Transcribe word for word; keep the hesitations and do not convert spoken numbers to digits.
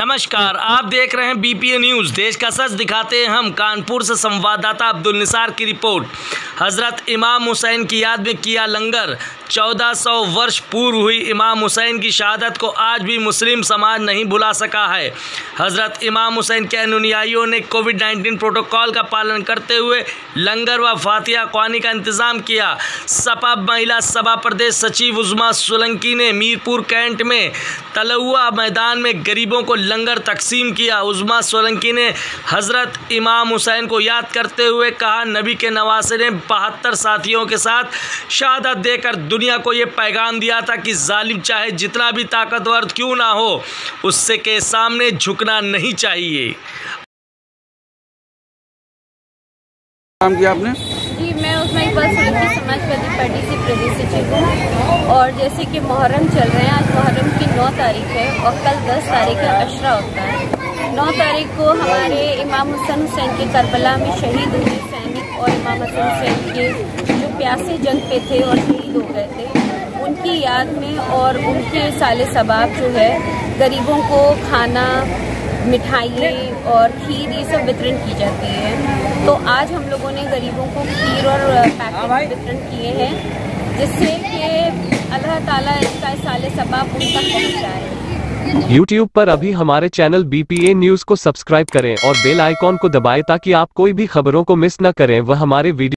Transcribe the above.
नमस्कार, आप देख रहे हैं बीपीए न्यूज़। देश का सच दिखाते हैं हम। कानपुर से संवाददाता अब्दुल निसार की रिपोर्ट। हज़रत इमाम हुसैन की याद में किया लंगर। चौदह सौ वर्ष पूर्व हुई इमाम हुसैन की शहादत को आज भी मुस्लिम समाज नहीं भुला सका है। हज़रत इमाम हुसैन के अनुयायियों ने कोविड नाइन्टीन प्रोटोकॉल का पालन करते हुए लंगर व फातिहा ख्वानी का इंतज़ाम किया। सपा महिला सभा प्रदेश सचिव उज़्मा सोलंकी ने मीरपुर कैंट में तलुआ मैदान में गरीबों को लंगर तकसीम किया। उज़्मा सोलंकी ने हज़रत इमाम हुसैन को याद करते हुए कहा, नबी के नवासे ने बहत्तर साथियों के साथ शहादत देकर दुनिया को ये पैगाम दिया था कि जालिम चाहे जितना भी ताकतवर क्यों ना हो, उससे के सामने झुकना नहीं चाहिए। काम किया आपने? जी, मैं उसमें एक बार सोलंकी समाजवादी पार्टी से प्रदेश सचिव हूँ। और जैसे कि मुहर्रम चल रहे हैं, आज मुहर्रम की नौ तारीख है और कल दस तारीख का अशरा होता है। नौ तारीख को हमारे इमाम हसन हुसैन के करबला में शहीद हुए सैनिक और इमाम हसन हुसैन के जो प्यासे जंग पे थे और शहीद हो गए थे, उनकी याद में और उनके साले सबाब जो है गरीबों को खाना, मिठाइयाँ और खीर ये सब वितरण की जाती है। तो आज हम लोगों ने गरीबों को खीर और पैकेट वितरण किए हैं, जिससे कि अल्लाह ताला इसका साले सबाब उन तक पहुँचाए। यूट्यूब पर अभी हमारे चैनल बीपीए न्यूज़ को सब्सक्राइब करें और बेल आइकॉन को दबाएं ताकि आप कोई भी खबरों को मिस न करें व हमारे वीडियो